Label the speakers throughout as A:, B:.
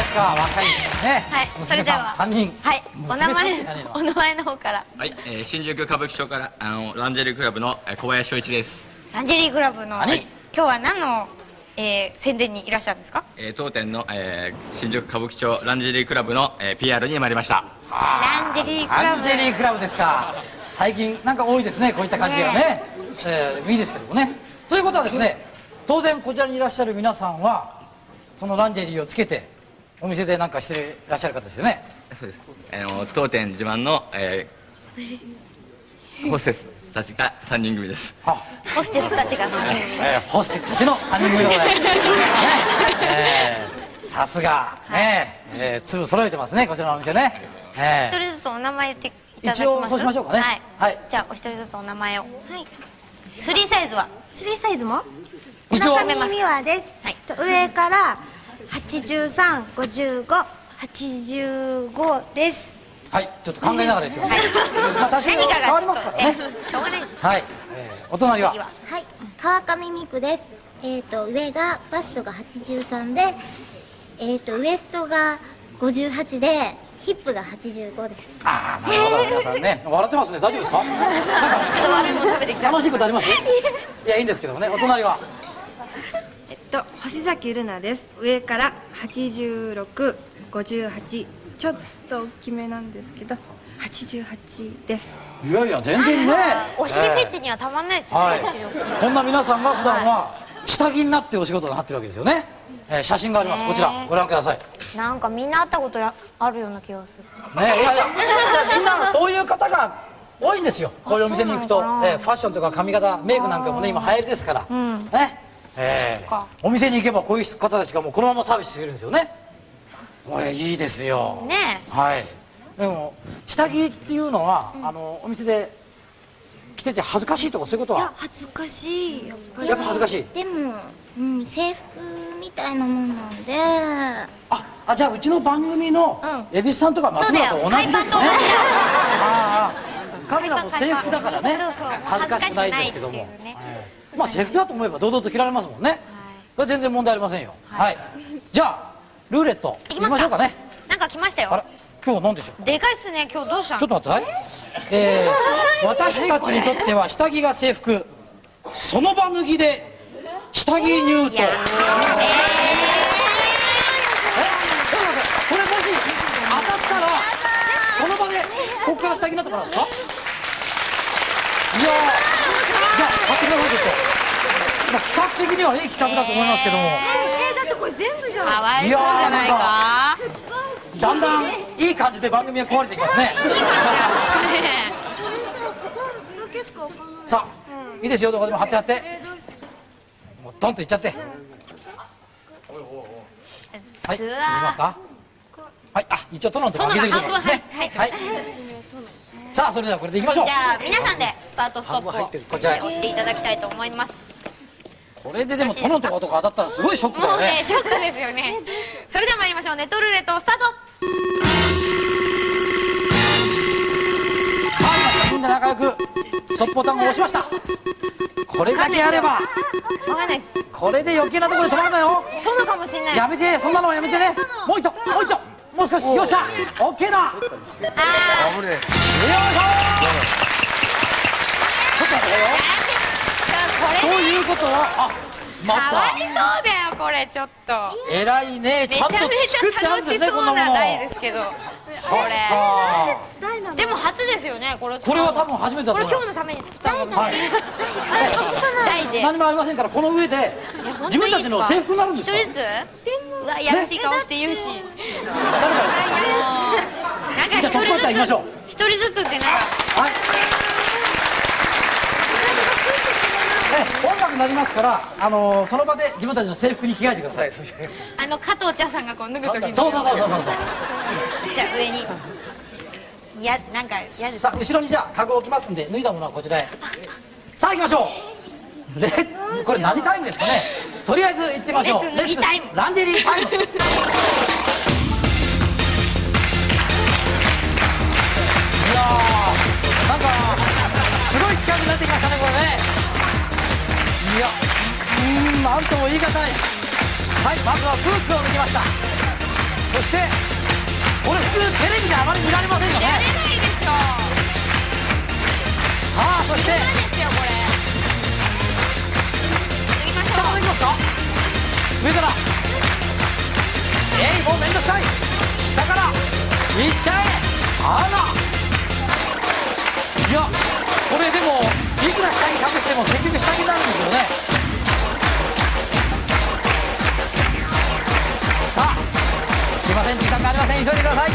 A: ですか、若いね。
B: はい、それでは
A: 3人。
B: はい、お名前の方から。
C: はい、新宿歌舞伎町からランジェリークラブの小林翔一です。
B: ランジェリークラブの、今日は何の宣伝にいらっしゃるんですか？
C: 当店の新宿歌舞伎町ランジェリークラブの PR に参りました。
B: ランジェリークラブ。
A: ランジェリークラブですか。最近なんか多いですね、こういった感じがね。いいですけどもね。ということはですね、当然こちらにいらっしゃる皆さんはそのランジェリーをつけてお店でなんかしていらっしゃる方ですよね。
C: そうです。当店自慢のホステスたちが3人組です。
B: ホステスたちが3人組。
A: ホステスたちの3人組でございます。さすがね、粒揃えてますね、こちらのお店ね。
B: 一人ずつお名前言っていただけます？
A: 一応そうしましょうかね。
B: はい。じゃあお一人ずつお名前を。はい。3サイズは？3サイズも？
D: 一応。中身美和です。上から83、55、85です。
A: はい、ちょっと考えながら言ってます。まあ確かに変わりますからね。
B: しょうがないです。
A: はい。お隣は。
D: はい、川上美久です。上がバストが83で、ウエストが58で、ヒップが85です。
A: ああ、なるほど、皆さんね、笑ってますね。大丈夫ですか？
B: ちょっと悪いもの食べてきた。
A: 楽しいことあります？いや、いいんですけどもね。お隣は。
E: 星崎瑠奈です。上から86、58、ちょっと大きめなんですけど、88です。
A: いやいや、全然ね。
B: お尻フェチにはたまんないですよね。
A: こんな皆さんが普段は下着になってお仕事になってるわけですよね。写真があります。こちらご覧ください。
B: なんかみんな会ったことあるような気がする。
A: ね、いやいや、みんなそういう方が多いんですよ。こういうお店に行くと、ファッションとか髪型、メイクなんかもね、今流行りですから。ね。お店に行けばこういう方たちがもうこのままサービスしてくれるんですよね。これいいですよ。
B: ね。
A: はい。でも下着っていうのはお店で着てて恥ずかしいとかそういうことは？いや、
D: 恥ずかしい。
A: やっぱ恥ずかしい。
D: でも、制服みたいなもんなんで。
A: じゃあうちの番組の蛭子さんとか松村と同じですね。彼らも制服だからね、恥ずかしくないんですけども、まあ制服だと思えば堂々と着られますもんね。それ全然問題ありませんよ。はい。じゃあルーレットいきましょうかね。
B: なんか来ましたよ。
A: 今日何でしょう？
B: でかいっすね。今日どうしたの？
A: ちょっと待ってください。私たちにとっては下着が制服、その場脱ぎで下着入刀。これもし当たったらその場でここから下着になったからですか？いやー、じゃあ買ってください。ちょっと企画的にはいい企画だと思いますけども。
D: だってこれ全部じゃん。
B: かわいそうじゃないか。
A: だんだんいい感じで番組が壊れていきますね。いい感じなん
D: ですかね。
A: さあ、いいですよ、どこでも貼って貼って。もうドンといっちゃって。はい、いきますか。はい、一応殿のとこ開けてきてますね。はい。さあ、それではこれでいきましょう。
B: じゃあ皆さんでスタートストップをこちらに押していただきたいと思います。こ
A: れででも殿のとことか当たったらすごいショックだよね。
B: もうね、ショックですよね。それでは参りましょう。ネットルーレットスタート。
A: さあ、今みんな仲良くストップボタンを押しました。これだけあれば。
B: わかんないです。
A: これで余計なところで止まるなよ。
B: そうかもしれない。
A: やめて、そんなのはやめてね。もう一丁、もう少し。よっしゃ、オッケーだ。危ねえ。よいしょ。ちょっと待ってよ。ということは、また
B: かわいそうだよ、これちょっと。
A: 偉いね、ちゃんと作ってあるんですね、こんなもの。
B: 台ですけど。これ。でも初ですよね、これ。
A: これは多分初めてだと思います。
B: これ今日のために作ったもの。台で。
A: 何もありませんから、この上で自分たちの制服になるんですか。
B: 一人ずつ。うわ、やらしい顔して言うし。なんか一人ずつってなんか。
A: 音楽になりますから、その場で自分たちの制服に着替えてください。
B: 加藤茶さんがこう脱ぐときに。
A: そう。
B: じゃあ上に。いや、なんか嫌です。
A: さあ、後ろにじゃあカゴを置きますんで、脱いだものはこちらへ。さあ行きましょう。これ何タイムですかね。とりあえず行ってみましょう。
B: レッツ脱ぎタイム。
A: ランジェリータイム。いやなんかすごい企画になってきましたね、これね。いや、なんとも言い難い。はい、まずはブーツを脱ぎました。 そしてこれ普通テレビであまり見られませんよね。
B: やれないでしょ。
A: さあそして
B: 何ですよこれ。脱ぎましょう。
A: 下からいきますか。上からもうめんどくさい。下からいっちゃえ。あら、いやこれでもいくら下着隠しても結局下着になるんですよね。さあすいません、時間がありません、急いでください。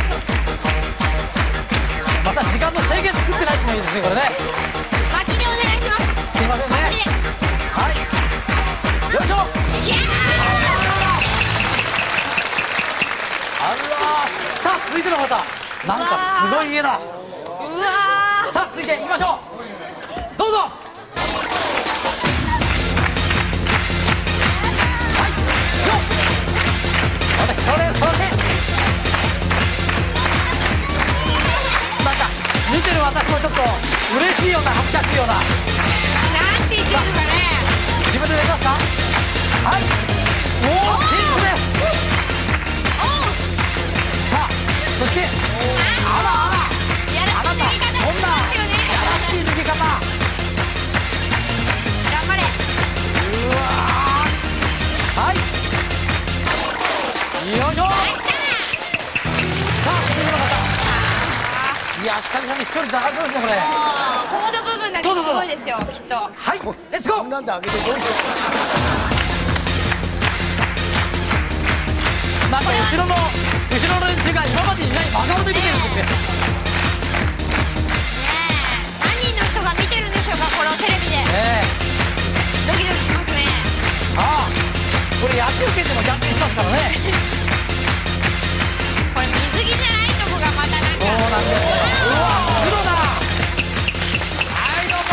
A: また時間の制限作ってないってのもいいですねこれね。
B: 巻きでお願いします。
A: すいませんね。はい、よいしょ。あら、さあ続いての方、なんかすごい家だ。
B: うわー。
A: さあ続いていきましょう、どうぞ。はい、よっ、それなんか見てる私もちょっと嬉しいような恥ずかしいような。
B: なんて言ってるのかね。
A: 自分でできますか。はい、おお、ピンクです。さあそしてあらあら、
B: やらしい脱ぎ方してますよね。
A: やらしい脱ぎ方。
B: 頑張れ。
A: うわー、はい、よいしょ。さあ続いての方、いや久々に視聴率上がりそうですねこれ。
B: コード部分だけすごいですよきっと。
A: はい、レッツゴー。なんで上げてどうしよう。なんか後ろの連中が今までいない真顔で見てるんですよ。
B: ねえ、何人の人が見てるんでしょうかこれをテレビで。ドキドキしますね。
A: さあこれ野球拳でもじゃんけんしますからね。
B: これ水着じゃないとこがまたなんか。
A: そうなんですよ。うわ、黒だ。はいどうも。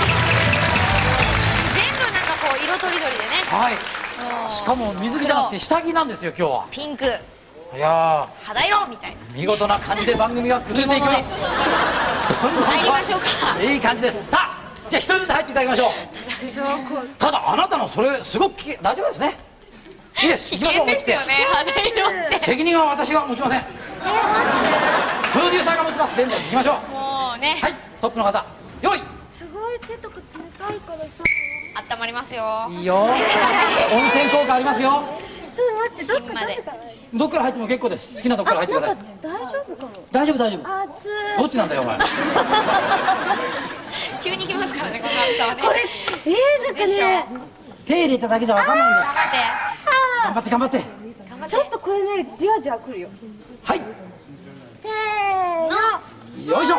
B: 全部なんかこう色とりどりでね。
A: はい、しかも水着じゃなくて下着なんですよ今日は。
B: ピンク、
A: いや
B: 肌色みたいな。
A: ー見事な感じで番組が崩れていきます。
B: 入りましょうか。
A: いい感じです。さあじゃあ一人ずつ入っていただきましょう。ただあなたのそれすごく大丈夫ですね。いいです、行きましょう。思い切って
B: ですよね肌色って。
A: 責任は私が持ちません。プロデューサーが持ちます。全部行きましょう。
B: もうね、
A: はい、トップの方用意。
D: すごい手とか冷たいからさ。
B: 温まりますよ。
A: いいよ、温泉効果ありますよ。
D: ちょっと待って、どっか
B: 芯まで
A: どっから入っても結構です。好きなとこから入ってください。
D: 大丈夫かも。
A: 大丈夫大丈夫。
D: 熱
A: どっちなんだよお前。
B: 急に来ますからねこの暑さはね。
D: これなんか
B: でしょ。
D: ね、
A: 手入れただけじゃわかんないんです。
B: 頑張って
A: 頑張って頑張って。
B: 頑張って。
D: ちょっとこれね、じわじわくるよ。
A: はい、
D: せーの。
A: よいしょ。
B: ゴ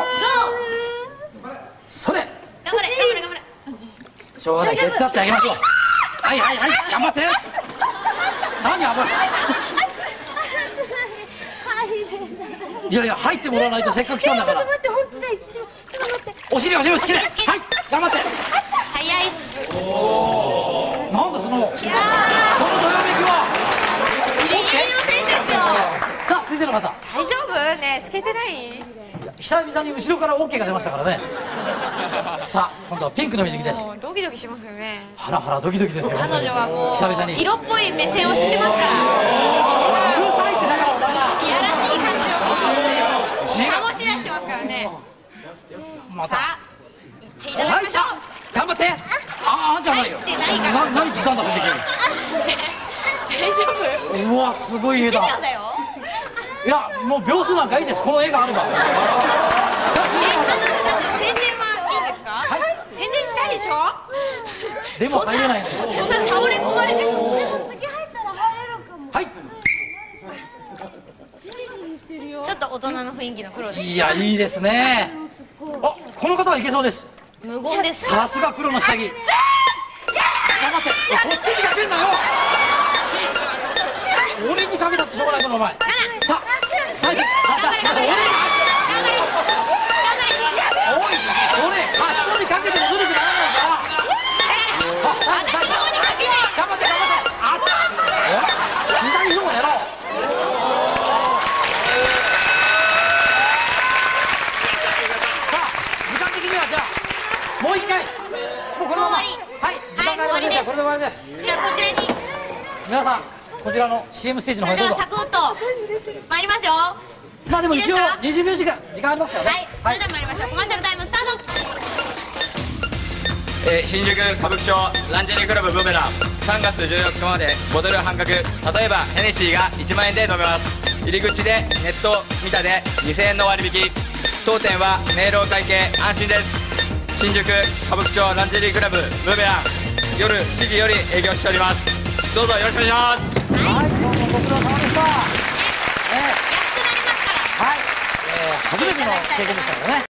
A: それ、
B: ー。頑張れ頑張れ頑張れ。
A: しょうがない、手伝ってあげましょう。はいはいはい、頑張って。何危ない。いやいや、入ってもらわないとせっかく来たんだから。
D: ちょっと待って、本当だ、一瞬。ちょっと待って。
A: お尻好きで。はい、頑張って。
B: 早い。
A: なんだそのどよめきは。
B: ギリギリの線ですよ。
A: さあ続いての方、
B: 大丈夫ね、透けてない？
A: 久々に後ろから OK が出ましたからね。さあ今度はピンクの水着です。
B: もうドキドキしますよね。
A: ハラハラドキドキですよ。
B: 彼女はも
A: 久々に
B: う色っぽい目線を知ってますから。一番
A: うるさいってだからお前ら。
B: いやらしい感じを
A: 違
B: 醸し出してますからね。
A: また
B: さあ行っていただきましょう。
A: 頑張って。あんじゃないよ。
B: 入ってないから
A: 何時短だこの時。
B: 大丈夫？
A: うわすごい絵
B: 1
A: だ。
B: 秒だよ。
A: いやもう秒数なんかいいです。この絵があれば。じゃあ次の
B: 彼女
A: 方。
B: たちの宣伝はいいんですか？宣伝したいでしょ？
A: でも入れないの。
B: そんな倒れ込まれて。
D: でも次入ったら入れるかも。
A: はい。
D: ジリジリしてるよ。
B: ちょっと大人の雰囲気の黒です。
A: いやいいですね。あ、この方はいけそうです。
B: 無言です。
A: さすが黒の下着。頑張って。こっちにかけんなよ。俺にかけたってしょうがないだろお前。さあ、はい、俺がおい、俺、人にかけてもぬるくならないから。
B: 私の方にかけない。
A: 頑張って頑張って。あっち。左の方やろう。さあ、時間的にはじゃあもう一回。もうこのまま。はい、時間がありませんからこれで終わりです。
B: じゃあこちらに。
A: 皆さん、 こちらの CM ステージの
B: そ
A: 方へどうぞ。
B: れではサクッと参りますよ。
A: まあでも一応
B: いいですか
A: 20秒時間ありますからね。
B: はい、それでは参りましょう。コマーシャルタイムスタート。
C: 新宿歌舞伎町ランジェリークラブブーメラン3月14日までボトル半額、例えばヘネシーが1万円で飲めます。入り口でネット見たで2000円の割引、当店は明朗会計安心です。新宿歌舞伎町ランジェリークラブブーメラン夜7時より営業しております。どうぞよろしくお願いします。
A: はい、どうもご苦労様でした。
B: 安くなりますから。
A: はい、初めての経験でしたからね。